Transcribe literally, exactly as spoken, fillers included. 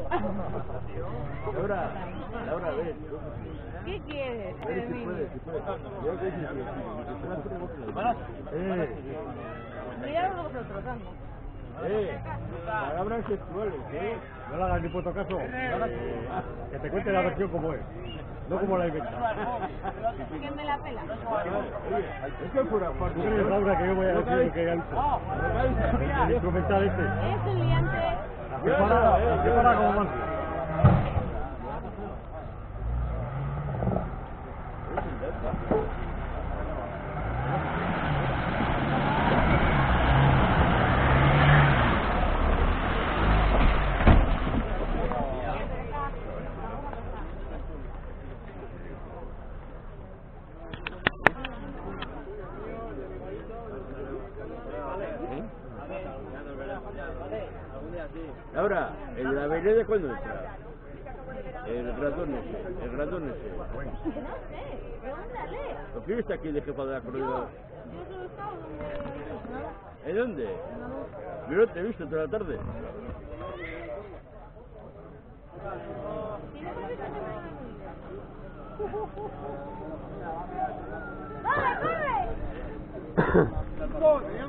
Laura, Laura, ven. ¿Qué quieres? A ver si puede, si puede. Yo que sí, Eh. Mira vosotros, anda. Eh. Palabras sexuales, ¿eh? No le hagas ni puto caso. Eh, que te cuente la versión como es. No como la inventa. Que me la pela. Es que fuera parte. ¿Tú crees, Laura, que yo voy a decir lo que ha dicho? El instrumental este. Es un liante. La prepara, la prepara como mantis. Ahora, ¿el de la Avenida cuándo entra? El ratón ese, el ratón ese. No sé, pregúntale. ¿Por qué está aquí de jefa de la corredora? Yo solo estaba donde... ¿En dónde? Yo no te he visto toda la tarde. ¡Corre, corre!